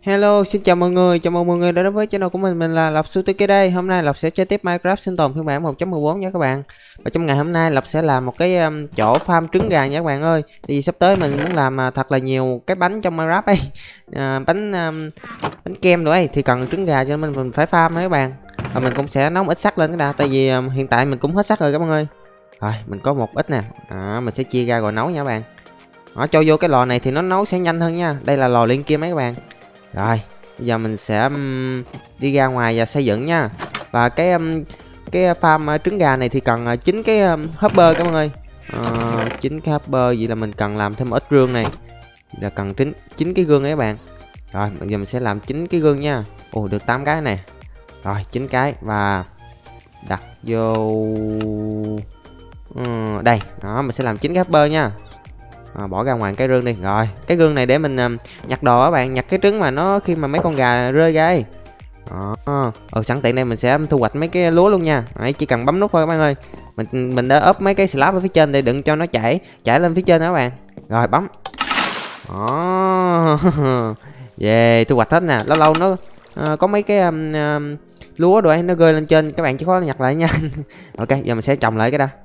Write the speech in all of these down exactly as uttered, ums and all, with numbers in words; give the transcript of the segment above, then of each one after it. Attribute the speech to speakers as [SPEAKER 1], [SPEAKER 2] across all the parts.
[SPEAKER 1] Hello, xin chào mọi người, chào mừng mọi người đã đến với channel của mình, mình là Lộc Suzuki đây. Hôm nay Lộc sẽ chơi tiếp Minecraft sinh tồn phiên bản một chấm mười bốn nha các bạn. Và trong ngày hôm nay Lộc sẽ làm một cái um, chỗ farm trứng gà nha các bạn ơi. Thì sắp tới mình muốn làm uh, thật là nhiều cái bánh trong Minecraft ấy. Uh, bánh um, bánh kem rồi ấy thì cần trứng gà cho nên mình, mình phải farm đấy các bạn. Và mình cũng sẽ nấu một ít sắt lên cái đã, tại vì um, hiện tại mình cũng hết sắt rồi các bạn ơi. Rồi, mình có một ít nè. À, mình sẽ chia ra rồi nấu nha các bạn. Đó, cho vô cái lò này thì nó nấu sẽ nhanh hơn nha. Đây là lò luyện kim mấy các bạn. Rồi, bây giờ mình sẽ um, đi ra ngoài và xây dựng nha. Và cái um, cái farm uh, trứng gà này thì cần uh, chín cái um, hopper các bạn ơi. Uh, chín cái hopper, vậy là mình cần làm thêm một ít gương này. Là cần chín chín cái gương đấy các bạn. Rồi, bây giờ mình sẽ làm chín cái gương nha. Ồ, được tám cái này. Rồi, chín cái và đặt vô uh, đây. Đó, mình sẽ làm chín cái hopper nha. À, bỏ ra ngoài cái gương đi. Rồi cái gương này để mình um, nhặt đồ các bạn, nhặt cái trứng mà nó khi mà mấy con gà rơi ra ấy. Đó. Ờ, sẵn tiện đây mình sẽ thu hoạch mấy cái lúa luôn nha. Đấy, chỉ cần bấm nút thôi các bạn ơi. Mình mình đã ốp mấy cái slab ở phía trên để đừng cho nó chảy chảy lên phía trên đó các bạn. Rồi bấm. Đó. Về thu hoạch hết nè. Lâu lâu nó uh, có mấy cái um, um, lúa rồi nó rơi lên trên, các bạn chỉ có nhặt lại nha. Ok, giờ mình sẽ trồng lại cái đó.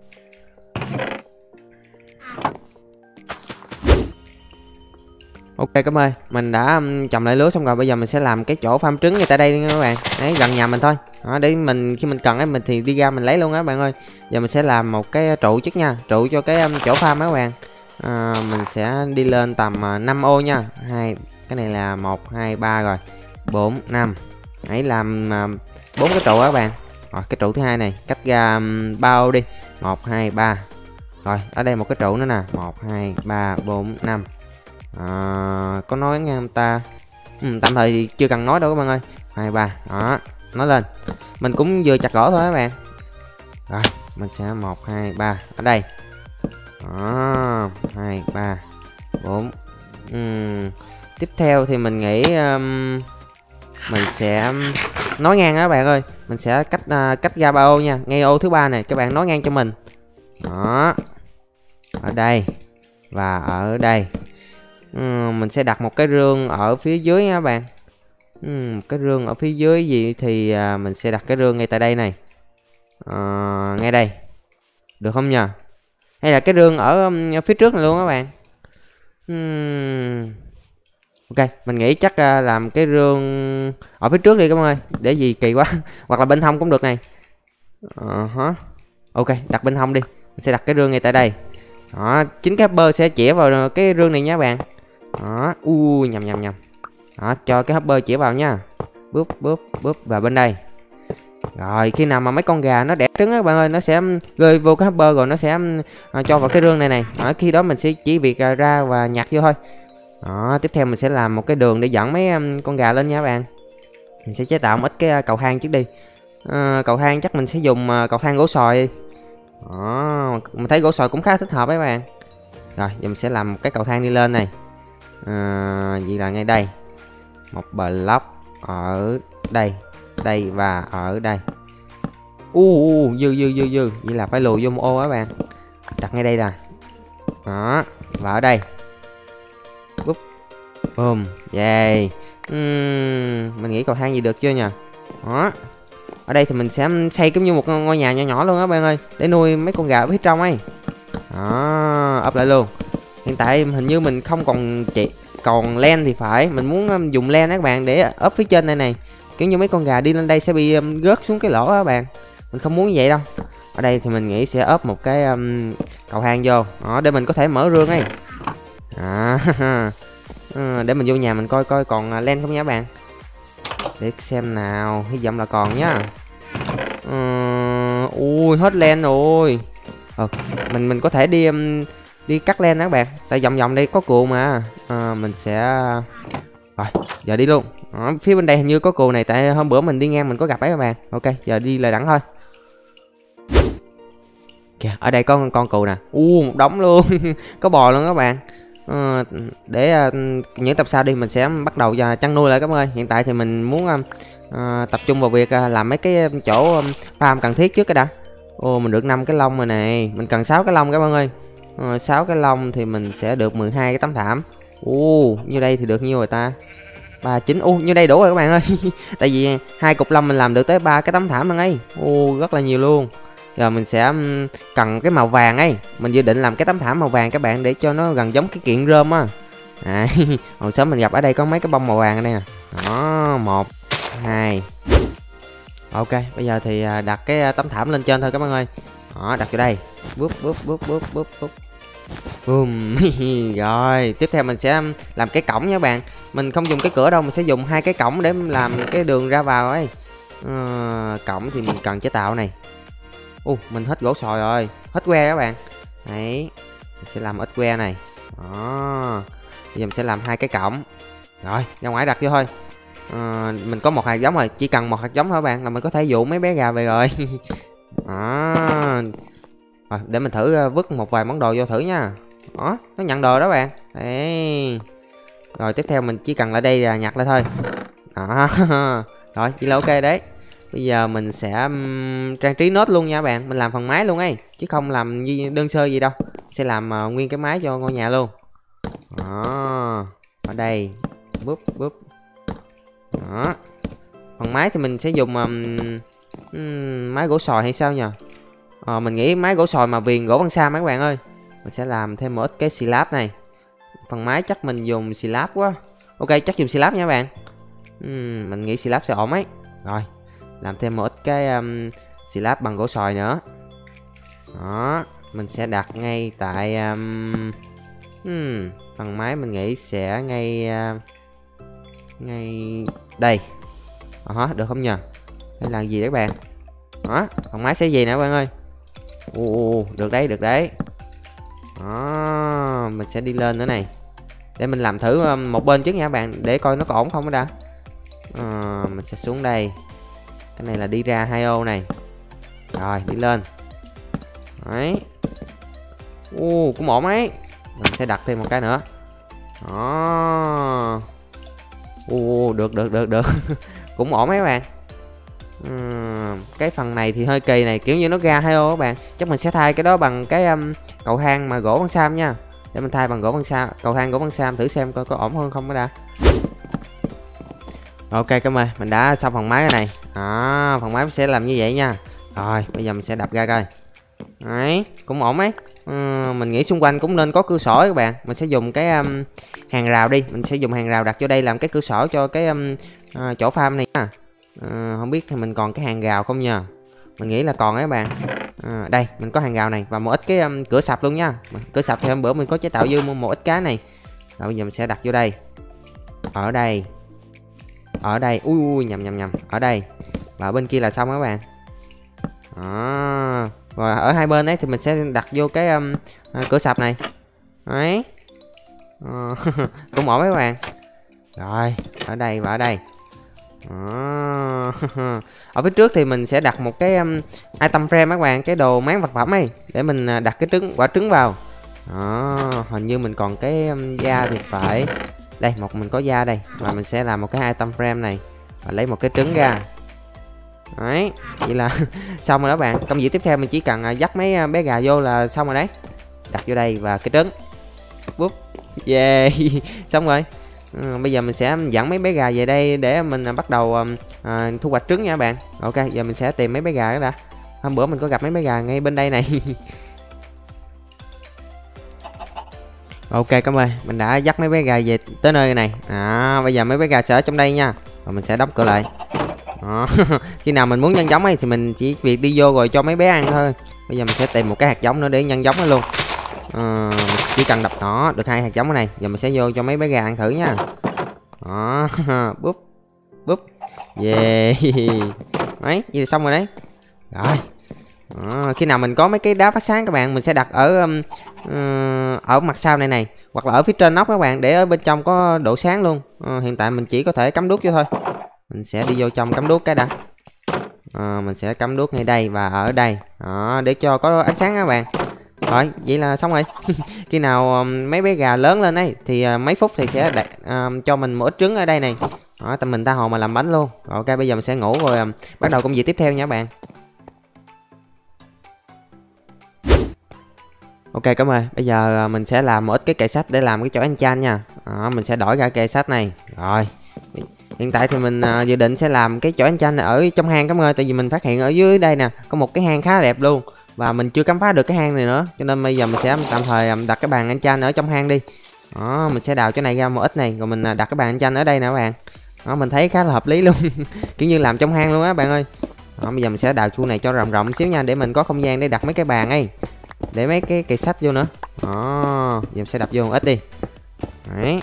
[SPEAKER 1] Ok các ơi, mình đã um, trồng lại lúa xong rồi, bây giờ mình sẽ làm cái chỗ farm trứng ngay tại đây nha các bạn. Đấy, gần nhà mình thôi. Đó, để mình khi mình cần ấy mình thì đi ra mình lấy luôn á các bạn ơi. Giờ mình sẽ làm một cái trụ trước nha, trụ cho cái um, chỗ farm á các bạn. À, mình sẽ đi lên tầm uh, năm ô nha. Hai cái này là một hai ba rồi. bốn năm. Hãy làm bốn uh, cái trụ á các bạn. Rồi cái trụ thứ hai này cách ra um, ba ô đi. một hai ba. Rồi, ở đây một cái trụ nữa nè, một hai ba bốn năm. À, có nói nghe không ta? Ừ, tạm thời thì chưa cần nói đâu các bạn ơi. Hai ba, đó, nói lên. Mình cũng vừa chặt gỗ thôi các bạn. Rồi, mình sẽ một hai ba ở đây. Đó, hai ba bốn. Uhm. Tiếp theo thì mình nghĩ um, mình sẽ nói ngang đó các bạn ơi. Mình sẽ cách uh, cách ra ba ô nha, ngay ô thứ ba này các bạn nói ngang cho mình. Đó, ở đây và ở đây. Ừ, mình sẽ đặt một cái rương ở phía dưới nha các bạn. Ừ, cái rương ở phía dưới gì thì à, mình sẽ đặt cái rương ngay tại đây này. À, ngay đây được không nhờ? Hay là cái rương ở um, phía trước này luôn các bạn. uhm. Ok, mình nghĩ chắc uh, làm cái rương ở phía trước đi các bạn ơi, để gì kỳ quá. Hoặc là bên hông cũng được này. uh -huh. Ok, đặt bên hông đi. Mình sẽ đặt cái rương ngay tại đây. Đó, chính cái hopper sẽ chĩa vào cái rương này nha các bạn. Đó, u nhầm nhầm nhầm. Đó, cho cái hopper chĩa vào nha. Búp búp búp vào bên đây. Rồi khi nào mà mấy con gà nó đẻ trứng á các bạn ơi, nó sẽ rơi vô cái hopper rồi nó sẽ uh, cho vào cái rương này này. Đó, khi đó mình sẽ chỉ việc uh, ra và nhặt vô thôi. Đó, tiếp theo mình sẽ làm một cái đường để dẫn mấy um, con gà lên nha các bạn. Mình sẽ chế tạo một ít cái uh, cầu thang trước đi. Uh, cầu thang chắc mình sẽ dùng uh, cầu thang gỗ sồi. Đó, mình thấy gỗ sồi cũng khá thích hợp với các bạn. Rồi giờ mình sẽ làm một cái cầu thang đi lên này. À, vậy là ngay đây một block ở đây, đây và ở đây. u uh, uh, dư dư dư dư vậy là phải lùi vô một ô các bạn, đặt ngay đây nè. Đó, và ở đây búp boom. Yeah. uhm, mình nghĩ cầu thang gì được chưa nhỉ? Đó, ở đây thì mình sẽ xây giống như một ngôi nhà nhỏ nhỏ luôn á bạn ơi, để nuôi mấy con gà ở phía trong ấy. Đó, ấp lại luôn. Hiện tại hình như mình không còn chị còn len thì phải, mình muốn um, dùng len các bạn để ốp phía trên này này, kiểu như mấy con gà đi lên đây sẽ bị um, rớt xuống cái lỗ đó các bạn. Mình không muốn như vậy đâu. Ở đây thì mình nghĩ sẽ ốp một cái um, cầu thang vô đó, để mình có thể mở rương ấy. À, à, để mình vô nhà mình coi coi còn uh, len không nha các bạn, để xem nào, hy vọng là còn nhá. Uh, ui hết len rồi. Ờ, mình mình có thể đi um, đi cắt len đó các bạn, tại vòng vòng đây có cù mà. À, mình sẽ rồi giờ đi luôn. Ở phía bên đây hình như có cù này, tại hôm bữa mình đi ngang mình có gặp ấy các bạn. Ok, giờ đi lời đẳng thôi. Kìa, ở đây có con cù nè. U một đống luôn. Có bò luôn các bạn. À, để uh, những tập sau đi mình sẽ bắt đầu uh, chăn nuôi lại các bạn ơi. Hiện tại thì mình muốn uh, uh, tập trung vào việc uh, làm mấy cái chỗ um, farm cần thiết trước cái đã. Ô, mình được năm cái lông rồi này, mình cần sáu cái lông các bạn ơi. Ờ, sáu cái lông thì mình sẽ được mười hai cái tấm thảm. Ồ, như đây thì được nhiêu rồi ta? ba chín. U như đây đủ rồi các bạn ơi. Tại vì hai cục lông mình làm được tới ba cái tấm thảm luôn ấy. U rất là nhiều luôn. Giờ mình sẽ cần cái màu vàng ấy, mình dự định làm cái tấm thảm màu vàng các bạn, để cho nó gần giống cái kiện rơm á. À, hồi sớm mình gặp ở đây có mấy cái bông màu vàng ở đây nè. Đó, một hai. Ok, bây giờ thì đặt cái tấm thảm lên trên thôi các bạn ơi. Đó, đặt vô đây. Búp búp búp búp búp búp. Boom. Rồi, tiếp theo mình sẽ làm cái cổng nha các bạn. Mình không dùng cái cửa đâu, mình sẽ dùng hai cái cổng để làm cái đường ra vào ấy. À, cổng thì mình cần chế tạo này. U, mình hết gỗ sồi rồi, hết que các bạn. Đấy, mình sẽ làm ít que này. Đó. Bây giờ mình sẽ làm hai cái cổng. Rồi, ra ngoài đặt vô thôi. À, mình có một hạt giống rồi, chỉ cần một hạt giống thôi các bạn là mình có thể dụ mấy bé gà về rồi. Đó. Rồi, để mình thử vứt một vài món đồ vô thử nha. Đó, nó nhận đồ đó bạn. Đấy. Rồi tiếp theo mình chỉ cần lại đây là nhặt lại thôi. Đó. Rồi, chỉ là ok đấy. Bây giờ mình sẽ um, trang trí nốt luôn nha bạn. Mình làm phần mái luôn ấy, chứ không làm gì đơn sơ gì đâu. Sẽ làm uh, nguyên cái mái cho ngôi nhà luôn. Đó. Ở đây. Búp búp. Đó. Phần mái thì mình sẽ dùng um, um, mái gỗ sồi hay sao nhỉ? Ờ, mình nghĩ mái gỗ sồi mà viền gỗ băng sam mấy các bạn ơi. Mình sẽ làm thêm một ít cái slab này. Phần mái chắc mình dùng slab quá. Ok, chắc dùng slab nha các bạn. uhm, Mình nghĩ slab sẽ ổn ấy. Rồi, làm thêm một ít cái um, slab bằng gỗ sồi nữa. Đó, mình sẽ đặt ngay tại um, hmm, phần mái mình nghĩ sẽ ngay uh, ngay đây. Đó, được không nhờ? Đây là gì đấy các bạn? Đó, phần mái sẽ gì nè các bạn ơi? Ồ, được đấy, được đấy. Đó, mình sẽ đi lên nữa này. Để mình làm thử một bên trước nha các bạn, để coi nó có ổn không đó đã. À, mình sẽ xuống đây. Cái này là đi ra hai ô này. Rồi, đi lên. Đấy. Ồ, cũng ổn ấy. Mình sẽ đặt thêm một cái nữa. Đó. Ồ, được, được, được, được. Cũng ổn ấy các bạn. Uhm, cái phần này thì hơi kỳ này, kiểu như nó ra hai ô các bạn. Chắc mình sẽ thay cái đó bằng cái um, cầu thang mà gỗ băng sam nha. Để mình thay bằng gỗ băng sam, cầu thang gỗ băng sam thử xem coi có ổn hơn không đó đã. Ok cảm ơn, mình đã xong phần máy cái này. À, phần máy sẽ làm như vậy nha. Rồi bây giờ mình sẽ đập ra coi. Đấy, cũng ổn ấy. Ừ, mình nghĩ xung quanh cũng nên có cửa sổ các bạn. Mình sẽ dùng cái um, hàng rào đi, mình sẽ dùng hàng rào đặt vô đây làm cái cửa sổ cho cái um, uh, chỗ farm này nha. À, không biết thì mình còn cái hàng rào không nhờ. Mình nghĩ là còn đấy các bạn. À, đây mình có hàng rào này và một ít cái um, cửa sập luôn nha. Cửa sập thì hôm bữa mình có chế tạo dư mua một ít cái này. Rồi bây giờ mình sẽ đặt vô đây. Ở đây. Ở đây. Ui, ui nhầm nhầm nhầm. Ở đây. Và ở bên kia là xong các bạn. À, rồi ở hai bên ấy thì mình sẽ đặt vô cái um, cửa sập này. Đấy. À, cũng ổn các bạn. Rồi ở đây và ở đây. À, ở phía trước thì mình sẽ đặt một cái um, item frame các bạn, cái đồ máng vật phẩm ấy, để mình đặt cái trứng quả trứng vào. Đó, hình như mình còn cái um, da thì phải. Đây, một mình có da đây. Và mình sẽ làm một cái item frame này và lấy một cái trứng ra. Đấy, vậy là xong rồi đó bạn. Công việc tiếp theo mình chỉ cần uh, dắt mấy uh, bé gà vô là xong rồi đấy. Đặt vô đây và cái trứng. Búp. Yeah. Xong rồi. Ừ, bây giờ mình sẽ dẫn mấy bé gà về đây để mình uh, bắt đầu uh, thu hoạch trứng nha các bạn. Ok, giờ mình sẽ tìm mấy bé gà đó đã. Hôm bữa mình có gặp mấy bé gà ngay bên đây này. Ok cảm ơn, mình đã dắt mấy bé gà về tới nơi này. À, bây giờ mấy bé gà sẽ ở trong đây nha. Và mình sẽ đóng cửa lại. Đó. Khi nào mình muốn nhân giống ấy thì mình chỉ việc đi vô rồi cho mấy bé ăn thôi. Bây giờ mình sẽ tìm một cái hạt giống nữa để nhân giống nó luôn. À, chỉ cần đập nó được hai hạt giống này. Giờ mình sẽ vô cho mấy bé gà ăn thử nha. Đó. Búp búp. Yeah. Đấy, vậy xong rồi đấy. Rồi. Đó. Khi nào mình có mấy cái đá phát sáng các bạn, mình sẽ đặt ở um, uh, ở mặt sau này này, hoặc là ở phía trên nóc các bạn, để ở bên trong có độ sáng luôn. Uh, hiện tại mình chỉ có thể cắm đuốc vô thôi. Mình sẽ đi vô trong cắm đuốc cái đã. Uh, mình sẽ cắm đuốc ngay đây và ở đây. Đó, để cho có ánh sáng các bạn. Rồi, vậy là xong rồi. Khi nào um, mấy bé gà lớn lên ấy thì uh, mấy phút thì sẽ đặt, um, cho mình một ít trứng ở đây này. Đó, tụi mình tha hồ mà làm bánh luôn. Rồi, ok, bây giờ mình sẽ ngủ rồi um, bắt đầu công việc tiếp theo nha các bạn. Ok cảm ơn. Bây giờ mình sẽ làm một ít cái kệ sách để làm cái chỗ enchant nha. Đó, mình sẽ đổi ra kệ sách này. Rồi. Hiện tại thì mình uh, dự định sẽ làm cái chỗ enchant này ở trong hang các bạn ơi. Tại vì mình phát hiện ở dưới đây nè có một cái hang khá đẹp luôn, và mình chưa khám phá được cái hang này nữa, cho nên bây giờ mình sẽ tạm thời đặt cái bàn enchant ở trong hang đi. Đó, mình sẽ đào chỗ này ra một ít này, rồi mình đặt cái bàn enchant ở đây nè các bạn. Đó, mình thấy khá là hợp lý luôn. Kiểu như làm trong hang luôn á bạn ơi. Đó, bây giờ mình sẽ đào khu này cho rộng rộng xíu nha, để mình có không gian để đặt mấy cái bàn ấy, để mấy cái cây sách vô nữa. Đó, giờ mình sẽ đập vô một ít đi. Đấy.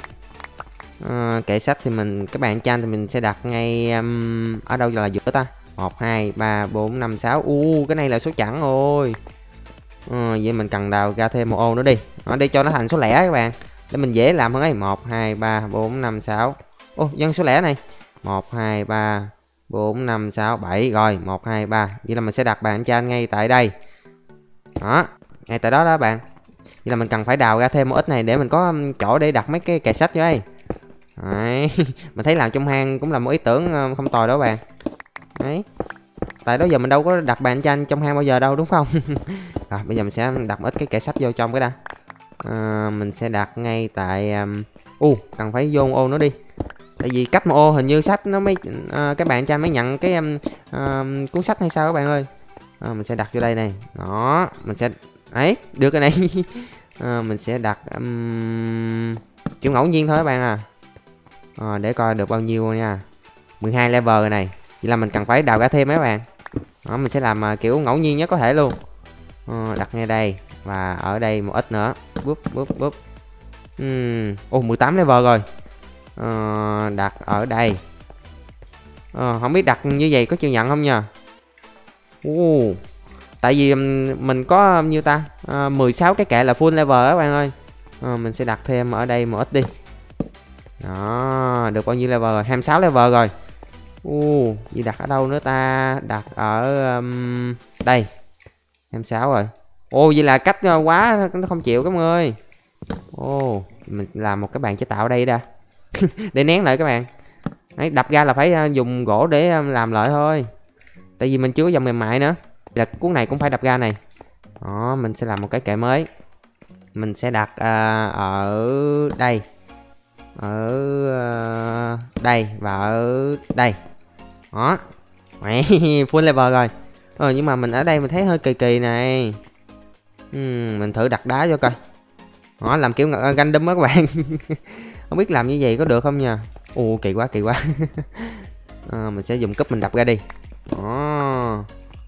[SPEAKER 1] À, kệ sách thì mình cái bàn tranh thì mình sẽ đặt ngay um, ở đâu là giữa ta? Một hai ba bốn năm sáu. U cái này là số chẵn rồi. À, vậy mình cần đào ra thêm một ô nữa đi. Đó, để cho nó thành số lẻ các bạn, để mình dễ làm hơn ấy. Một hai ba bốn năm sáu. Ô dân số lẻ này. Một hai ba bốn năm sáu bảy. Rồi một hai ba. Vậy là mình sẽ đặt bàn tranh ngay tại đây. Đó, ngay tại đó đó bạn. Vậy là mình cần phải đào ra thêm một ít này để mình có chỗ để đặt mấy cái kệ sách vô đây. Đấy. Mình thấy làm trong hang cũng là một ý tưởng không tồi đó bạn. Đấy. Tại đó giờ mình đâu có đặt bàn tranh trong hang bao giờ đâu đúng không? Rồi bây giờ mình sẽ đặt một ít cái kệ sách vô trong cái đã. À, mình sẽ đặt ngay tại um... u cần phải vô một ô nữa đi. Tại vì cách một ô hình như sách nó mới uh, cái bàn tranh mới nhận cái um, uh, cuốn sách hay sao các bạn ơi. À, mình sẽ đặt vô đây này. Đó, mình sẽ ấy được cái này. À, mình sẽ đặt um... kiểu ngẫu nhiên thôi các bạn à. À, để coi được bao nhiêu nha. mười hai level rồi này. Vậy là mình cần phải đào ra thêm mấy bạn. Đó, mình sẽ làm uh, kiểu ngẫu nhiên nhất có thể luôn. À, đặt ngay đây và ở đây một ít nữa. Búp búp búp. Uhm. Ồ mười tám level rồi. À, đặt ở đây. À, không biết đặt như vậy có chịu nhận không nha. Ồ. Tại vì mình có nhiêu ta? À, mười sáu cái kệ là full level các bạn ơi. À, mình sẽ đặt thêm ở đây một ít đi. Đó, được bao nhiêu level rồi? hai mươi sáu level rồi. Uh, gì đặt ở đâu nữa ta? Đặt ở um, đây. hai mươi sáu rồi. Ồ, vậy là cách quá nó không chịu các bạn ơi. Ồ, mình làm một cái bàn chế tạo ở đây đã. Để nén lại các bạn. Đấy, đập ra là phải dùng gỗ để làm lại thôi. Tại vì mình chưa có dòng mềm mại nữa. Là cuốn này cũng phải đập ra này. Đó, mình sẽ làm một cái kệ mới. Mình sẽ đặt uh, ở đây. Ở uh, đây và ở đây. Đó. Full level rồi. Ờ, nhưng mà mình ở đây mình thấy hơi kỳ kỳ này. uhm, Mình thử đặt đá vô coi. Đó, làm kiểu random á các bạn. Không biết làm như vậy có được không nha. Ồ kỳ quá kỳ quá. À, mình sẽ dùng cúp mình đập ra đi. Đó.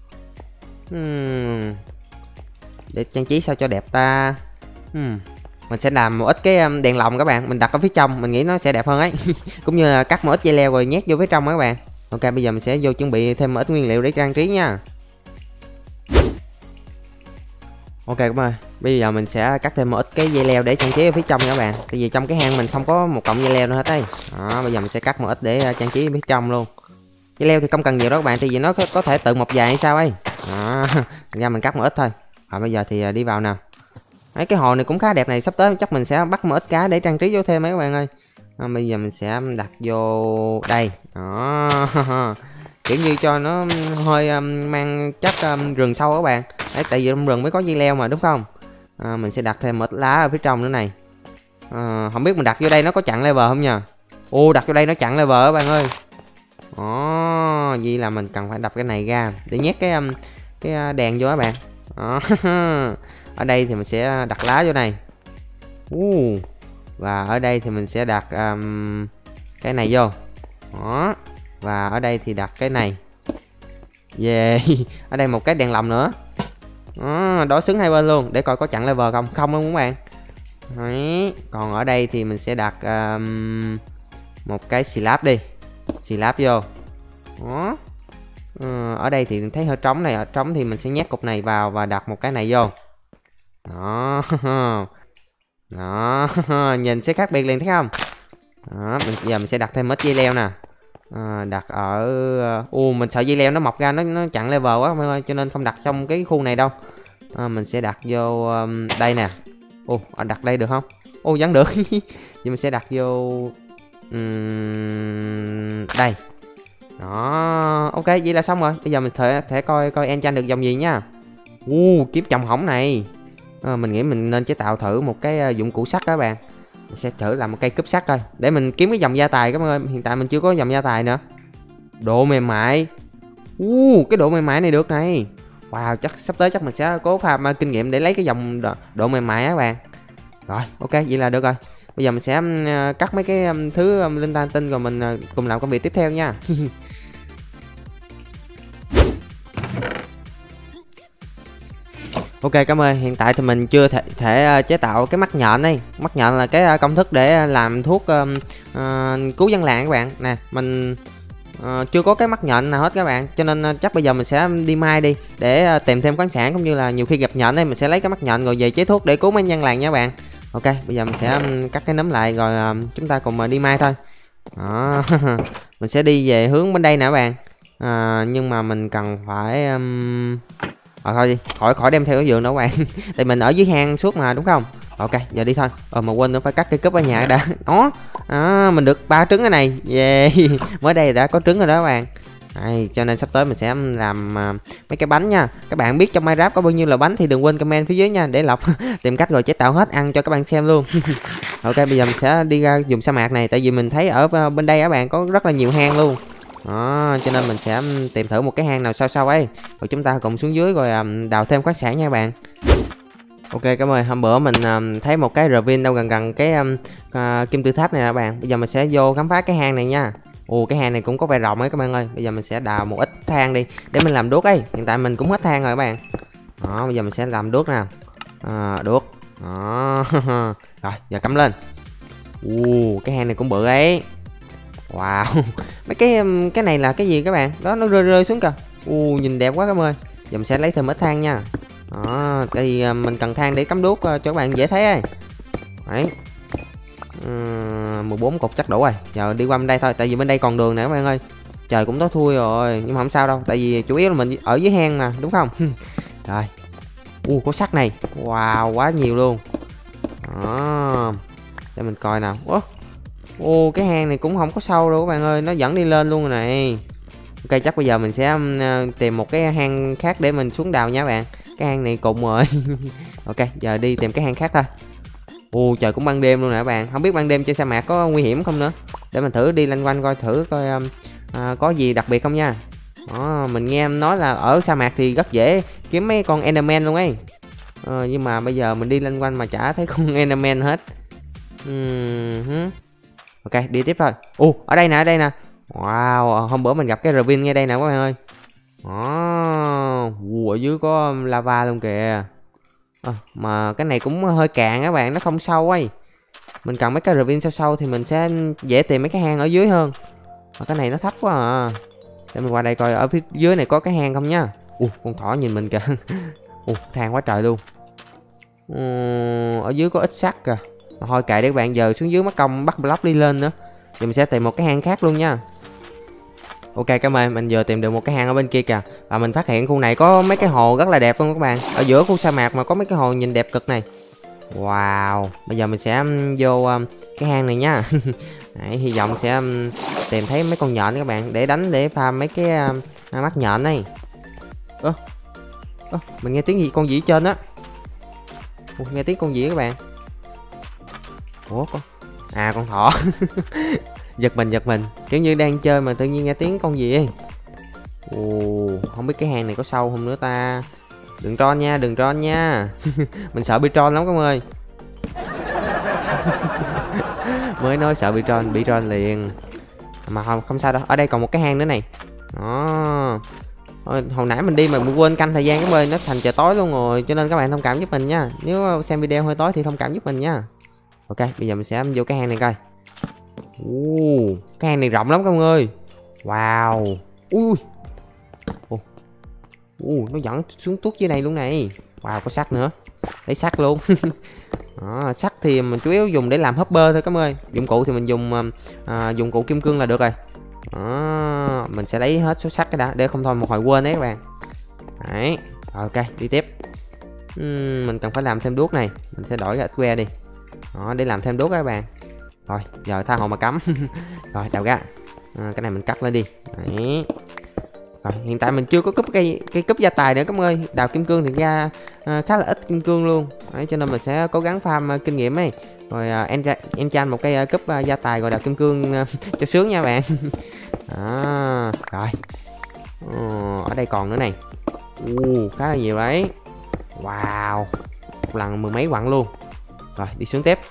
[SPEAKER 1] uhm. Để trang trí sao cho đẹp ta. uhm. Mình sẽ làm một ít cái đèn lồng các bạn, mình đặt ở phía trong, mình nghĩ nó sẽ đẹp hơn ấy. Cũng như là cắt một ít dây leo rồi nhét vô phía trong các bạn. Ok, bây giờ mình sẽ vô chuẩn bị thêm một ít nguyên liệu để trang trí nha. Ok các bạn, bây giờ mình sẽ cắt thêm một ít cái dây leo để trang trí ở phía trong nha các bạn. Tại vì trong cái hang mình không có một cọng dây leo nữa hết đấy. Đó, bây giờ mình sẽ cắt một ít để trang trí ở phía trong luôn. Dây leo thì không cần nhiều đó các bạn, tại vì nó có, có thể tự mọc dài hay sao ấy. Đó, ra mình cắt một ít thôi. Rồi bây giờ thì đi vào nào. Đấy, cái hồ này cũng khá đẹp này, sắp tới chắc mình sẽ bắt một ít cá để trang trí vô thêm mấy các bạn ơi. À, bây giờ mình sẽ đặt vô đây. Đó. Kiểu như cho nó hơi um, mang chất um, rừng sâu các bạn. Đấy, tại vì trong rừng mới có dây leo mà đúng không. À, mình sẽ đặt thêm một ít lá ở phía trong nữa này. À, không biết mình đặt vô đây nó có chặn level không nhờ. Ô đặt vô đây nó chặn level các bạn ơi. Đó, vậy là mình cần phải đập cái này ra để nhét cái um, cái đèn vô các bạn. Đó. Ở đây thì mình sẽ đặt lá vô này. uh, Và ở đây thì mình sẽ đặt um, cái này vô. Đó. Và ở đây thì đặt cái này. Yeah. Ở đây một cái đèn lồng nữa. Đó, đó xứng hai bên luôn. Để coi có chặn level không. Không luôn các bạn. Đấy. Còn ở đây thì mình sẽ đặt um, một cái slab đi. Slab vô. Đó. Ừ, ở đây thì thấy hơi trống này. Ở trống thì mình sẽ nhét cục này vào và đặt một cái này vô. Đó. Đó. Nhìn sẽ khác biệt liền thấy không. Đó. Mình, giờ mình sẽ đặt thêm ít dây leo nè. À, đặt ở u uh, mình sợ dây leo nó mọc ra nó nó chặn level quá ơi, cho nên không đặt trong cái khu này đâu. À, mình sẽ đặt vô um, đây nè. Ồ, à, đặt đây được không? Ô vẫn được. Nhưng mình sẽ đặt vô um, đây. Đó, ok vậy là xong rồi. Bây giờ mình thể thể coi coi enchant được dòng gì nha. U uh, kiếm trồng hỏng này. À, mình nghĩ mình nên chế tạo thử một cái uh, dụng cụ sắt các bạn. Mình sẽ thử làm một cây cúp sắt coi, để mình kiếm cái dòng gia tài các bạn ơi. Hiện tại mình chưa có dòng gia tài nữa. Độ mềm mại. uh, Cái độ mềm mại này được này. Wow, chắc sắp tới chắc mình sẽ cố farm uh, kinh nghiệm để lấy cái dòng độ, độ mềm mại á các bạn. Rồi ok, vậy là được rồi. Bây giờ mình sẽ uh, cắt mấy cái um, thứ um, linh ta tinh rồi mình uh, cùng làm công việc tiếp theo nha. Ok cảm ơn. Hiện tại thì mình chưa thể, thể uh, chế tạo cái mắt nhện đây. Mắt nhện là cái uh, công thức để làm thuốc um, uh, cứu dân làng các bạn. Nè, mình uh, chưa có cái mắt nhện nào hết các bạn. Cho nên uh, chắc bây giờ mình sẽ đi mai đi để uh, tìm thêm khoáng sản, cũng như là nhiều khi gặp nhện đây mình sẽ lấy cái mắt nhện rồi về chế thuốc để cứu mấy dân làng nha các bạn. Ok, bây giờ mình sẽ um, cắt cái nấm lại rồi uh, chúng ta cùng uh, đi mai thôi. Đó. Mình sẽ đi về hướng bên đây nè các bạn. À, nhưng mà mình cần phải um... Rồi thôi đi, khỏi khỏi đem theo cái giường nữa các bạn. Tại mình ở dưới hang suốt mà đúng không? Ok, giờ đi thôi. Ờ mà quên nữa phải cắt cây cúp ở nhà đã. Đó. À, mình được ba trứng cái này. Yeah. Mới đây đã có trứng rồi đó các bạn. Đây, cho nên sắp tới mình sẽ làm uh, mấy cái bánh nha. Các bạn biết trong Minecraft có bao nhiêu là bánh thì đừng quên comment phía dưới nha, để Lộc tìm cách rồi chế tạo hết ăn cho các bạn xem luôn. Ok, bây giờ mình sẽ đi ra vùng sa mạc này, tại vì mình thấy ở bên đây các bạn có rất là nhiều hang luôn. Đó, cho nên mình sẽ tìm thử một cái hang nào sâu sâu ấy, rồi chúng ta cùng xuống dưới rồi um, đào thêm khoáng sản nha các bạn. Ok cảm ơn. Hôm bữa mình um, thấy một cái ravine đâu gần gần cái um, uh, kim tự tháp này nè các bạn. Bây giờ mình sẽ vô khám phá cái hang này nha. Ồ, cái hang này cũng có vẻ rộng ấy các bạn ơi. Bây giờ mình sẽ đào một ít than đi để mình làm đuốc ấy. Hiện tại mình cũng hết than rồi các bạn. Đó, bây giờ mình sẽ làm đuốc nào. À, đuốc. Đó. Rồi, giờ cắm lên. Ồ, cái hang này cũng bự ấy. Wow. Mấy cái cái này là cái gì các bạn? Đó, nó rơi rơi xuống kìa. U nhìn đẹp quá các bạn ơi. Giờ mình sẽ lấy thêm ít than nha. Đó, tại vì mình cần than để cắm đuốc cho các bạn dễ thấy ấy. Đấy. Uhm, mười bốn cục chắc đủ rồi. Giờ đi qua bên đây thôi, tại vì bên đây còn đường nè các bạn ơi. Trời cũng tối thui rồi, nhưng mà không sao đâu, tại vì chủ yếu là mình ở dưới hang mà, đúng không? Rồi. U có sắt này. Wow, quá nhiều luôn. Đó. Để mình coi nào. Ủa? Ô, cái hang này cũng không có sâu đâu các bạn ơi, nó dẫn đi lên luôn rồi này. Ok, chắc bây giờ mình sẽ uh, tìm một cái hang khác để mình xuống đào nha các bạn. Cái hang này cụm rồi. Ok, giờ đi tìm cái hang khác thôi. Ồ, trời cũng ban đêm luôn nè các bạn. Không biết ban đêm trên sa mạc có nguy hiểm không nữa. Để mình thử đi lanh quanh coi thử coi um, uh, có gì đặc biệt không nha. Đó, mình nghe em nói là ở sa mạc thì rất dễ kiếm mấy con enderman luôn ấy. Ờ, nhưng mà bây giờ mình đi lanh quanh mà chả thấy con enderman hết. uhm, Ok, đi tiếp thôi. Ồ, ở đây nè, ở đây nè. Wow, hôm bữa mình gặp cái ravine ngay đây nè các bạn ơi. Oh, ở dưới có lava luôn kìa. À, mà cái này cũng hơi cạn các bạn, nó không sâu ấy. Mình cần mấy cái ravine sâu sâu thì mình sẽ dễ tìm mấy cái hang ở dưới hơn. Mà cái này nó thấp quá à. Để mình qua đây coi ở phía dưới này có cái hang không nha. Ồ, con thỏ nhìn mình kìa. Ồ, than quá trời luôn. Ồ, ở dưới có ít sắt kìa. Mà thôi kệ để các bạn, giờ xuống dưới mất công bắt block đi lên nữa. Giờ mình sẽ tìm một cái hang khác luôn nha. Ok cảm ơn, mình vừa tìm được một cái hang ở bên kia kìa. Và mình phát hiện khu này có mấy cái hồ rất là đẹp luôn các bạn. Ở giữa khu sa mạc mà có mấy cái hồ nhìn đẹp cực này. Wow, bây giờ mình sẽ vô um, cái hang này nha. Đấy, hy vọng sẽ um, tìm thấy mấy con nhện các bạn, để đánh để farm mấy cái um, mắt nhện này. Ơ, ơ, mình nghe tiếng gì con gì ở trên á. Ủa, nghe tiếng con gì các bạn. Ủa con, à con thỏ. Giật mình giật mình, kiểu như đang chơi mà tự nhiên nghe tiếng con gì ấy. Ồ, không biết cái hang này có sâu không nữa ta. Đừng tron nha, đừng tron nha. Mình sợ bị tron lắm các ơi. Mới nói sợ bị tron, bị tron liền. Mà không, không sao đâu, ở đây còn một cái hang nữa này. Đó. Hồi nãy mình đi mà mình quên canh thời gian các ơi, nó thành trời tối luôn rồi, cho nên các bạn thông cảm giúp mình nha. Nếu xem video hơi tối thì thông cảm giúp mình nha. Ok, bây giờ mình sẽ vô cái hang này coi. Ồ, cái hang này rộng lắm các bạn ơi. Wow. Ui. Ồ. Ồ, nó dẫn xuống tuốt dưới này luôn này. Wow, có sắt nữa. Lấy sắt luôn. Đó, sắt thì mình chủ yếu dùng để làm hopper thôi các bạn ơi. Dụng cụ thì mình dùng à, dụng cụ kim cương là được rồi. Đó, mình sẽ lấy hết số sắt cái đã, để không thôi một hồi quên đấy các bạn. Đấy. Ok, đi tiếp. uhm, Mình cần phải làm thêm đuốc này. Mình sẽ đổi cái que đi. Đó, để làm thêm đuốc các bạn. Rồi, giờ tha hồ mà cắm. Rồi, đào ra. À, cái này mình cắt lên đi. Đấy. Rồi, hiện tại mình chưa có cúp cây cây cúp gia tài nữa các bạn ơi. Đào kim cương thì ra à, khá là ít kim cương luôn. Đấy, cho nên mình sẽ cố gắng farm uh, kinh nghiệm ấy. Rồi uh, em em chan một cây uh, cúp uh, gia tài rồi đào kim cương uh, cho sướng nha bạn. À, rồi. Ờ, ở đây còn nữa này. Uh, khá là nhiều đấy. Wow. Một lần mười mấy quặng luôn. Rồi, đi xuống tiếp.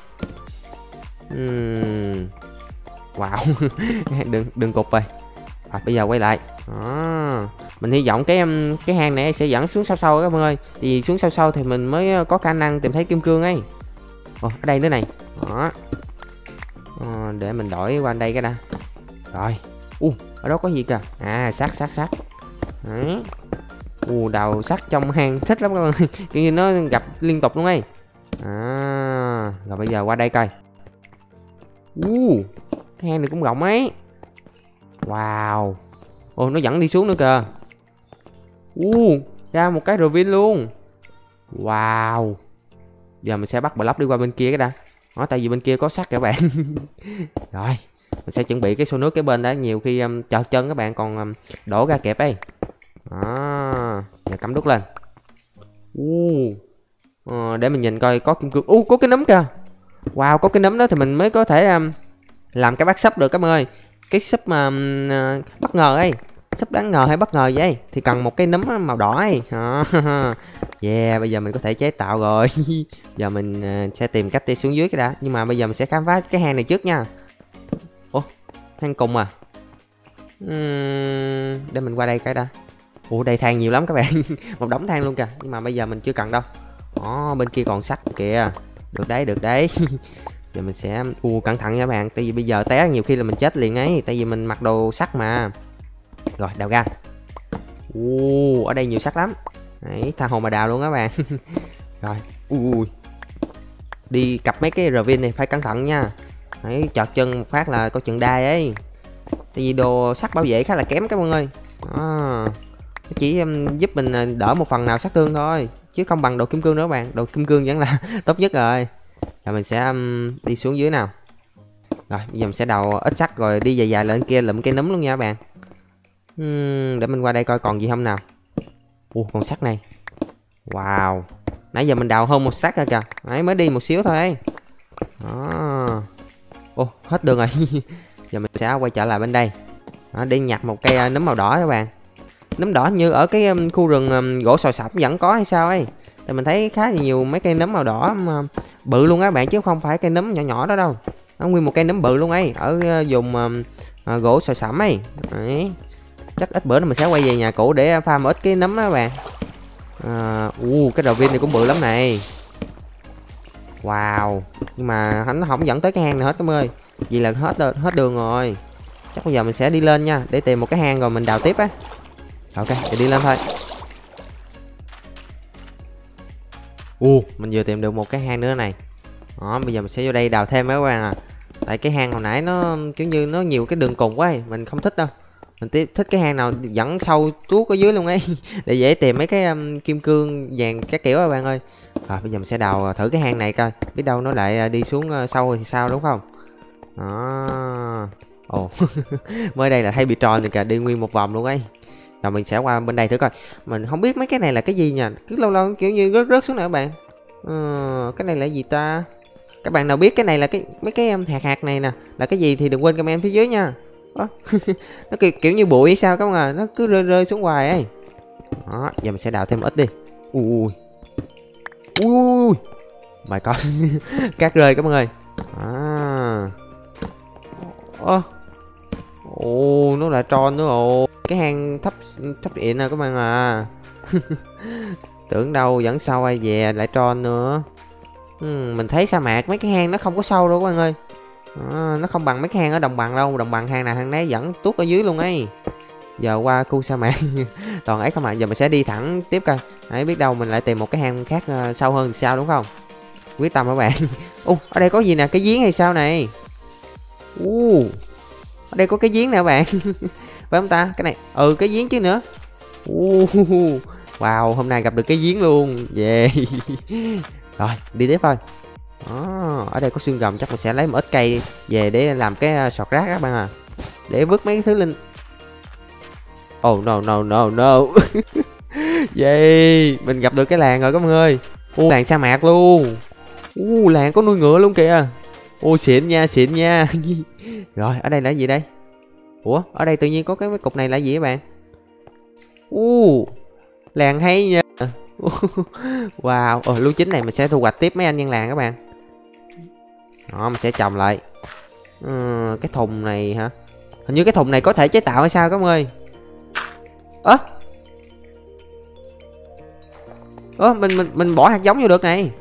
[SPEAKER 1] Uhm. Wow. đừng đừng cục rồi. Rồi, bây giờ quay lại. Đó. Mình hy vọng cái cái hang này sẽ dẫn xuống sâu sâu các bạn ơi. Thì xuống sâu sâu thì mình mới có khả năng tìm thấy kim cương ấy. Ồ, ở đây nữa này. Đó. Ờ, để mình đổi qua đây cái đã. Rồi. U, uh, ở đó có gì kìa? À, sắt sắt sắt. Đấy. U, uh, đào sắt trong hang thích lắm các bạn ơi. Kiểu như nó gặp liên tục luôn ấy. À, rồi bây giờ qua đây coi. U, uh, cái hang này cũng rộng ấy. Wow. Ồ, nó dẫn đi xuống nữa kìa. U, uh, ra một cái ravine luôn. Wow. Giờ mình sẽ bắt block đi qua bên kia cái đã. Đó, tại vì bên kia có sắt các bạn. Rồi, mình sẽ chuẩn bị cái xô nước cái bên đó, nhiều khi um, chợt chân các bạn còn um, đổ ra kẹp ấy. Đó, giờ cắm đúc lên. Uh, ờ, để mình nhìn coi có kim cương. Uh, có cái nấm kìa. Wow, có cái nấm đó thì mình mới có thể um, làm cái bát súp được các bạn ơi. Cái súp mà um, uh, bất ngờ ấy, súp đáng ngờ hay bất ngờ vậy thì cần một cái nấm màu đỏ ấy. Yeah, bây giờ mình có thể chế tạo rồi. Giờ mình uh, sẽ tìm cách đi xuống dưới cái đã. Nhưng mà bây giờ mình sẽ khám phá cái hang này trước nha. Ủa, hang cùng à? Uhm, để mình qua đây cái đã. Ủa, đây than nhiều lắm các bạn. Một đống than luôn kìa. Nhưng mà bây giờ mình chưa cần đâu. Ồ, bên kia còn sắt kìa. Được đấy, được đấy. Giờ mình sẽ u cẩn thận nha các bạn, tại vì bây giờ té nhiều khi là mình chết liền ấy, tại vì mình mặc đồ sắt mà. Rồi, đào ra. U, ở đây nhiều sắt lắm. Đấy, tha hồ mà đào luôn các bạn. Rồi, ui, đi cặp mấy cái ravine này phải cẩn thận nha. Đấy, chọt chân một phát là có chừng đai ấy. Tại vì đồ sắt bảo vệ khá là kém các bạn ơi. Đó. Nó chỉ um, giúp mình đỡ một phần nào sát thương thôi, chứ không bằng đồ kim cương nữa các bạn. Đồ kim cương vẫn là tốt nhất rồi. Rồi mình sẽ um, đi xuống dưới nào. Rồi, bây giờ mình sẽ đào ít sắt rồi đi dài dài lên kia lụm cây nấm luôn nha các bạn. uhm, Để mình qua đây coi còn gì không nào. Ủa, còn sắt này. Wow, nãy giờ mình đào hơn một sắt ra kìa. Đấy, mới đi một xíu thôi ấy. Đó. Ồ, hết đường rồi. Giờ mình sẽ quay trở lại bên đây. Đó, đi nhặt một cây nấm màu đỏ các bạn. Nấm đỏ như ở cái um, khu rừng um, gỗ sồi sẩm vẫn có hay sao ấy. Thì mình thấy khá là nhiều mấy cây nấm màu đỏ mà bự luôn á bạn, chứ không phải cây nấm nhỏ nhỏ đó đâu. Nó nguyên một cây nấm bự luôn ấy, ở uh, vùng um, uh, gỗ sồi sẩm ấy. Đấy. Chắc ít bữa nữa mình sẽ quay về nhà cũ để farm ít cái nấm đó các bạn. À, uh, cái ravine này cũng bự lắm này. Wow, nhưng mà nó không dẫn tới cái hang này hết các ơi. Vì là hết hết đường rồi. Chắc bây giờ mình sẽ đi lên nha, để tìm một cái hang rồi mình đào tiếp á. Ok, thì đi lên thôi. U, uh, mình vừa tìm được một cái hang nữa này. Đó, bây giờ mình sẽ vô đây đào thêm mấy các bạn à. Tại cái hang hồi nãy nó kiểu như nó nhiều cái đường cùng quá ấy, mình không thích đâu. Mình thích cái hang nào dẫn sâu tuốt ở dưới luôn ấy. Để dễ tìm mấy cái um, kim cương vàng các kiểu các bạn ơi. Rồi bây giờ mình sẽ đào thử cái hang này coi, biết đâu nó lại đi xuống uh, sâu thì sao, đúng không? Đó. Ồ. Mới đây là thấy bị tròn thì cả đi nguyên một vòng luôn ấy. Rồi mình sẽ qua bên đây thử coi. Mình không biết mấy cái này là cái gì nha, cứ lâu lâu kiểu như rớt rớt xuống nè các bạn. Ờ, cái này là gì ta? Các bạn nào biết cái này là cái mấy cái um, hạt hạt này nè là cái gì thì đừng quên comment phía dưới nha. Nó kiểu, kiểu như bụi hay sao các bạn à, nó cứ rơi rơi xuống hoài ấy. Đó, giờ mình sẽ đào thêm ít đi. Ui ui mày con. Cát rơi các bạn ơi. À. Ồ, ồ, nó lại tròn nữa. Ồ, cái hang thấp thấp điện nè các bạn à. Tưởng đâu vẫn sâu ai về lại tròn nữa. Ừ, mình thấy sa mạc mấy cái hang nó không có sâu đâu các bạn ơi. À, nó không bằng mấy cái hang ở đồng bằng đâu, đồng bằng hang nào hang nấy vẫn tuốt ở dưới luôn ấy. Giờ qua khu sa mạc toàn ấy không ạ. À. Giờ mình sẽ đi thẳng tiếp coi. Đấy, biết đâu mình lại tìm một cái hang khác uh, sâu hơn thì sao, đúng không? Quyết tâm các bạn. Ô, ở đây có gì nè, cái giếng hay sao này? Ô, ở đây có cái giếng nè các bạn. Phải không ta? Cái này, ừ, cái giếng chứ nữa. Ô, wow, hôm nay gặp được cái giếng luôn. Yeah. Rồi, đi tiếp thôi. Đó, ở đây có xương rồng, chắc mình sẽ lấy một ít cây về để làm cái sọt rác các bạn à. Để vứt mấy cái thứ linh. Oh no no no no. Yeah, mình gặp được cái làng rồi các bạn ơi. Ô, làng sa mạc luôn. Ô, làng có nuôi ngựa luôn kìa. Ô, xịn nha, xịn nha. Rồi, ở đây là gì đây? Ủa, ở đây tự nhiên có cái cục này là gì các bạn? Ô, làng hay nha. Wow, ồ, lúa chín này mình sẽ thu hoạch tiếp mấy anh dân làng các bạn. Đó, mình sẽ trồng lại. Ừ, cái thùng này hả? Hình như cái thùng này có thể chế tạo hay sao các bạn ơi? Ơ, ơ, mình mình mình bỏ hạt giống vô được này.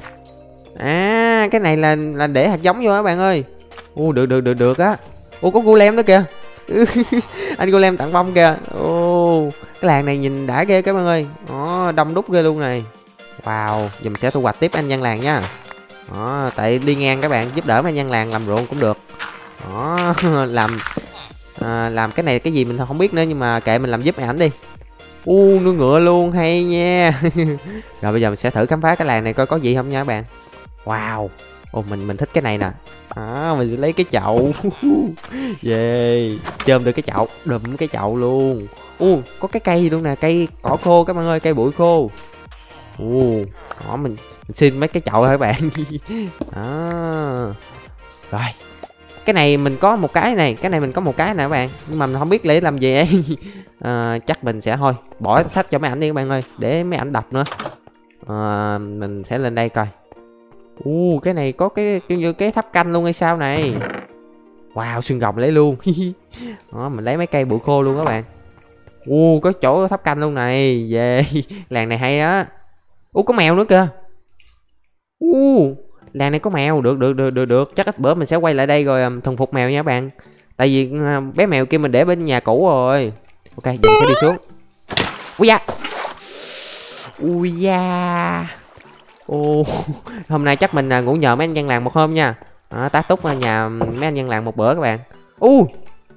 [SPEAKER 1] À, cái này là là để hạt giống vô các bạn ơi. Ô, được được được được á. Ô, có golem nữa kìa. Anh golem tặng bông kìa. Ô, cái làng này nhìn đã ghê các bạn ơi. Đó, đông đúc ghê luôn này. Wow, giờ mình sẽ thu hoạch tiếp anh dân làng nha. Đó, tại đi ngang các bạn giúp đỡ mấy anh dân làng làm ruộng cũng được. Đó, làm à, làm cái này cái gì mình không biết nữa, nhưng mà kệ mình làm giúp ảnh đi. U, nuôi ngựa luôn, hay nha. Rồi bây giờ mình sẽ thử khám phá cái làng này coi có gì không nha các bạn. Wow. Ồ, mình mình thích cái này nè. À, mình lấy cái chậu. Yeah, chôm được cái chậu, đùm cái chậu luôn. U, có cái cây gì luôn nè, cây cỏ khô các bạn ơi, cây bụi khô. U, đó mình, mình xin mấy cái chậu thôi các bạn. Đó. Rồi. Cái này mình có một cái này, cái này mình có một cái nè các bạn, nhưng mà mình không biết lấy làm gì ấy. À, chắc mình sẽ thôi bỏ sách cho mấy ảnh đi các bạn ơi, để mấy ảnh đọc nữa. À, mình sẽ lên đây coi. U, cái này có cái kiểu như cái tháp canh luôn hay sao này. Wow, xương rồng lấy luôn. Đó, mình lấy mấy cây bụi khô luôn các bạn. U, có chỗ tháp canh luôn này. Yeah. Làng này hay á. U, có mèo nữa kìa. U, làng này có mèo. Được được được được được. Chắc ít bữa mình sẽ quay lại đây rồi um, thuần phục mèo nha các bạn. Tại vì uh, bé mèo kia mình để bên nhà cũ rồi. Ok, giờ mình sẽ đi xuống. Ui da. Ui da. Ô, hôm nay chắc mình uh, ngủ nhờ mấy anh dân làng một hôm nha. Đó, tá túc ở nhà mấy anh dân làng một bữa các bạn. U.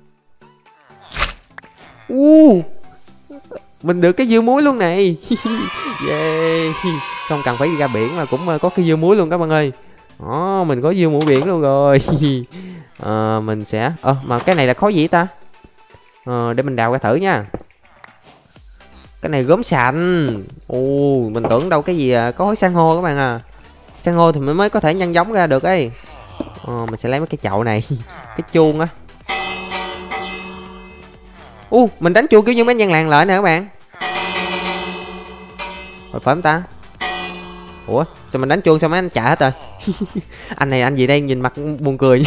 [SPEAKER 1] U. Mình được cái dưa muối luôn này. Yeah. Không cần phải đi ra biển mà cũng có cái dưa muối luôn các bạn ơi. Đó, mình có dưa muối biển luôn rồi. À, mình sẽ ờ mà cái này là khối gì ta? Ờ, để mình đào ra thử nha. Cái này gốm sành. Ồ, mình tưởng đâu cái gì à, có khối san hô các bạn à. San hô thì mình mới có thể nhân giống ra được ấy. Ờ, mình sẽ lấy mấy cái chậu này. Cái chuông á. U, mình đánh chuông kiểu như mấy dân làng lại nè các bạn. Rồi phải không ta? Ủa, sao mình đánh chuông sao mấy anh chạy hết rồi? Anh này anh gì đây, nhìn mặt buồn cười.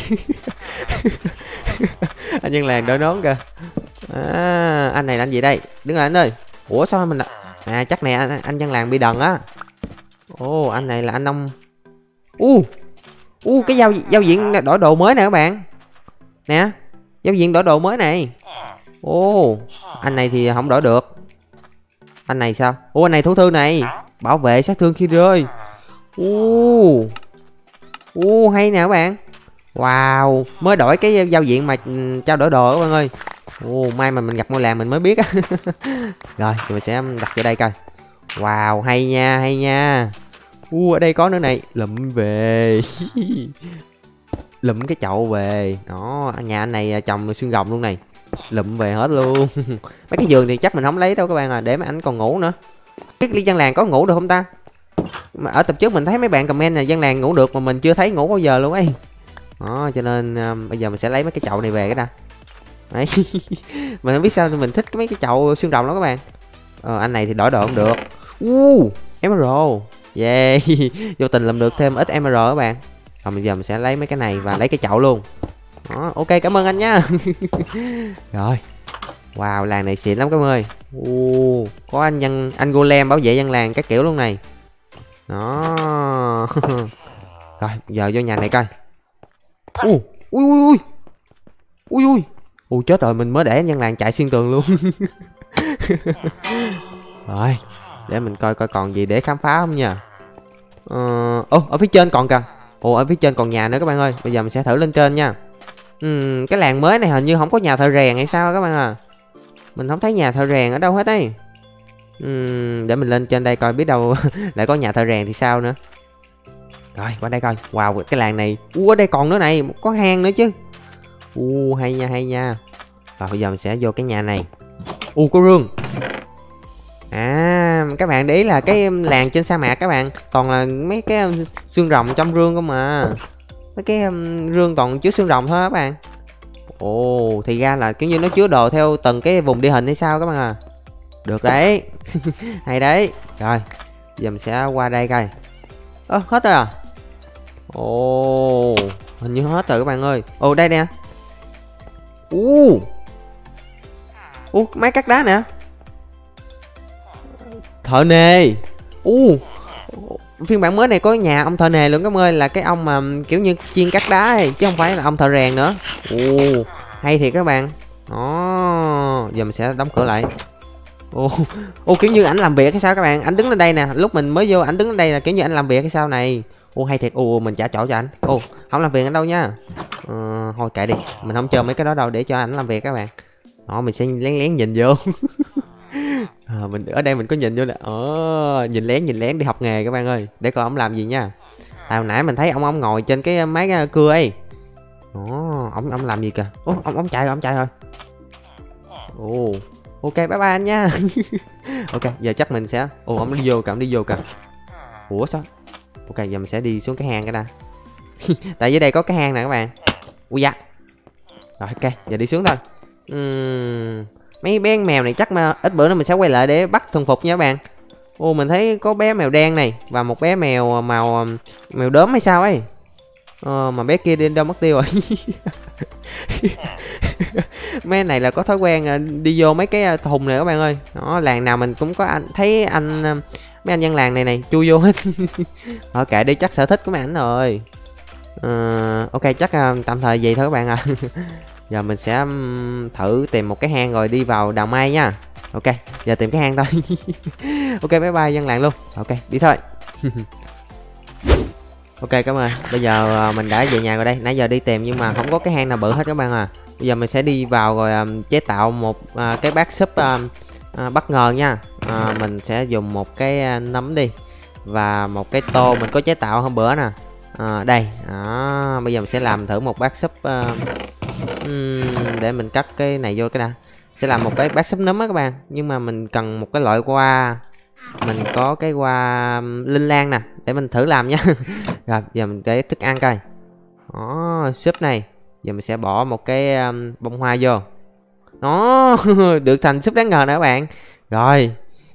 [SPEAKER 1] Anh dân làng đỡ nón kìa. À, anh này là anh gì đây? Đứng lại anh ơi. Ủa sao mình là... À chắc nè anh, anh dân làng bị đần á. Ồ, anh này là anh ông. U. Uh, u uh, cái giao giao diện đổi đồ mới nè các bạn. Nè, giao diện đổi đồ mới này. Ồ, oh, anh này thì không đổi được. Anh này sao? Ủa, anh này thủ thư này, bảo vệ sát thương khi rơi. Ồ, uh, uh, hay nè các bạn. Wow, mới đổi cái giao diện mà trao đổi đồ các bạn ơi. Ồ, uh, may mà mình gặp ngôi làng mình mới biết á. Rồi, thì mình sẽ đặt vô đây coi. Wow, hay nha, hay nha. Ồ, uh, ở đây có nữa này, lụm về. Lụm cái chậu về. Đó, nhà anh này trồng xương rồng luôn này. Lụm về hết luôn. Mấy cái giường thì chắc mình không lấy đâu các bạn à, để mấy anh còn ngủ nữa. Biết đi dân làng có ngủ được không ta? Mà ở tập trước mình thấy mấy bạn comment là dân làng ngủ được mà mình chưa thấy ngủ bao giờ luôn ấy. Đó, cho nên uh, bây giờ mình sẽ lấy mấy cái chậu này về cái đã. Đấy. Mình không biết sao mình thích mấy cái chậu xương rồng đó các bạn. Ờ, anh này thì đổi đồ không được. Uh, emerald. Yeah. Vô tình làm được thêm ít emerald các bạn. Rồi bây giờ mình sẽ lấy mấy cái này và lấy cái chậu luôn. Đó, ok, cảm ơn anh nhá. Rồi. Wow, làng này xịn lắm các bạn ơi. Uh, có anh dân anh golem bảo vệ dân làng các kiểu luôn này. Đó. Rồi, giờ vô nhà này coi. Ui ui ui ui ui ui chết rồi, mình mới để dân làng chạy xuyên tường luôn. Rồi, để mình coi coi còn gì để khám phá không nha. Ờ, ô, ở phía trên còn kìa. Ồ, ở phía trên còn nhà nữa các bạn ơi. Bây giờ mình sẽ thử lên trên nha. Uhm, cái làng mới này hình như không có nhà thợ rèn hay sao các bạn à. Mình không thấy nhà thợ rèn ở đâu hết ấy. Uhm, để mình lên trên đây coi biết đâu lại có nhà thợ rèn thì sao nữa. Rồi, qua đây coi. Wow, cái làng này. Ủa, ở đây còn nữa này, có hang nữa chứ. U, hay nha, hay nha. Rồi bây giờ mình sẽ vô cái nhà này. U có rương. À các bạn để ý là cái làng trên sa mạc các bạn toàn là mấy cái xương rồng trong rương không mà. Mấy cái um, rương toàn chứa xương rồng thôi các bạn. Ồ thì ra là kiểu như nó chứa đồ theo từng cái vùng địa hình hay sao các bạn à. Được đấy. Hay đấy. Rồi giờ mình sẽ qua đây coi. Ơ hết rồi à. Ồ hình như hết rồi các bạn ơi. Ồ đây nè. U u máy cắt đá nè. Thợ nề. U phiên bản mới này có nhà ông thợ nề luôn các bạn ơi, là cái ông mà kiểu như chiên cắt đá ấy, chứ không phải là ông thợ rèn nữa. Ồ hay thiệt các bạn. Đó giờ mình sẽ đóng cửa lại. Ồ ô kiểu như ảnh làm việc hay sao các bạn, ảnh đứng lên đây nè, lúc mình mới vô ảnh đứng lên đây là kiểu như ảnh làm việc hay sao này. Ô hay thiệt. Ồ mình trả chỗ cho ảnh. Ô không làm việc ở đâu nha. Ờ, thôi kệ đi, mình không chơi mấy cái đó đâu, để cho ảnh làm việc các bạn. Đó mình sẽ lén lén nhìn vô. À, mình ở đây mình có nhìn vô nè. Ờ, nhìn lén nhìn lén đi học nghề các bạn ơi, để coi ông làm gì nha. À, hồi nãy mình thấy ông ông ngồi trên cái máy cưa ấy. Ồ ông ông làm gì kìa. Ồ ông ông chạy rồi, ông chạy rồi. Ồ ok bye bye anh nha. Ok giờ chắc mình sẽ. Ồ ông đi vô kìa, ông đi vô kìa. Ủa sao. Ok giờ mình sẽ đi xuống cái hang cái nè. Tại dưới đây có cái hang nè các bạn. Ui da. Rồi ok giờ đi xuống thôi. Uhm, mấy bé mèo này chắc mà ít bữa nữa mình sẽ quay lại để bắt thuần phục nha các bạn. Ô mình thấy có bé mèo đen này và một bé mèo màu mèo đốm hay sao ấy. Ờ, mà bé kia đi đâu mất tiêu rồi. Mấy này là có thói quen đi vô mấy cái thùng này các bạn ơi. Đó làng nào mình cũng có anh thấy anh mấy anh dân làng này này chui vô hết. Ở kệ đi, chắc sở thích của mấy ảnh rồi. Ờ, ok chắc tạm thời vậy thôi các bạn ạ. À. Giờ mình sẽ thử tìm một cái hang rồi đi vào đào mai nha. Ok giờ tìm cái hang thôi. Ok bye bye dân làng luôn. Ok đi thôi. Ok cảm ơn. Bây giờ mình đã về nhà rồi đây. Nãy giờ đi tìm nhưng mà không có cái hang nào bự hết các bạn à. Bây giờ mình sẽ đi vào rồi um, chế tạo một uh, cái bát súp uh, uh, bất ngờ nha. uh, Mình sẽ dùng một cái uh, nấm đi. Và một cái tô mình có chế tạo hôm bữa nè. uh, Đây đó. Bây giờ mình sẽ làm thử một bát súp uh, um, để mình cắt cái này vô cái đã. Sẽ làm một cái bát súp nấm á các bạn. Nhưng mà mình cần một cái loại hoa. Mình có cái hoa linh lan nè, để mình thử làm nhé. Rồi giờ mình để thức ăn coi. Đó súp này. Giờ mình sẽ bỏ một cái um, bông hoa vô. Nó được thành súp đáng ngờ nè các bạn. Rồi.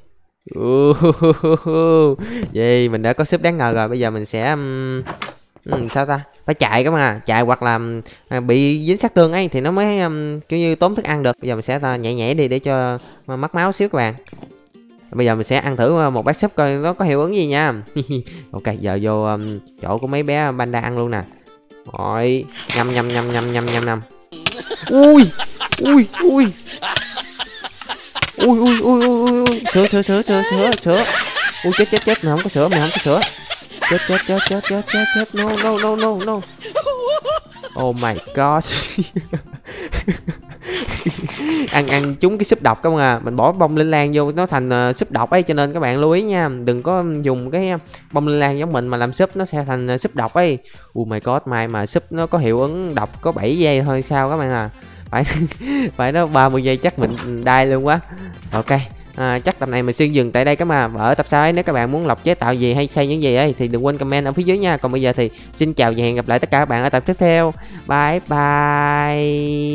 [SPEAKER 1] Vậy mình đã có súp đáng ngờ rồi. Bây giờ mình sẽ um, um, sao ta, phải chạy các bạn à. Chạy hoặc là um, bị dính sát thương ấy thì nó mới um, kiểu như tốn thức ăn được. Bây giờ mình sẽ ta, nhảy nhảy đi để cho mất máu xíu các bạn. Bây giờ mình sẽ ăn thử một bát súp coi nó có hiệu ứng gì nha. Ok giờ vô um, chỗ của mấy bé panda ăn luôn nè. Rồi nhâm nhâm nhâm nhâm nhâm nhâm nhâm. Ui ui ui ui ui ui ui ui sữa sữa sữa sữa sữa sữa. Ui chết chết chết, mình không có sữa, mình không có sữa. Chết chết chết chết chết chết chết. No no no no no. Oh my god. ăn ăn trúng cái súp độc các bạn à. Mình bỏ bông linh lan vô nó thành uh, súp độc ấy, cho nên các bạn lưu ý nha, đừng có dùng cái bông linh lan giống mình mà làm súp nó sẽ thành uh, súp độc ấy. Oh my god, mai mà súp nó có hiệu ứng độc có bảy giây thôi sao các bạn à. Phải phải nó ba mươi giây chắc mình đai luôn quá. Ok à, chắc tập này mình xin dừng tại đây các bạn. Và ở tập sau ấy nếu các bạn muốn lọc chế tạo gì hay xây những gì ấy thì đừng quên comment ở phía dưới nha. Còn bây giờ thì xin chào và hẹn gặp lại tất cả các bạn ở tập tiếp theo. Bye bye.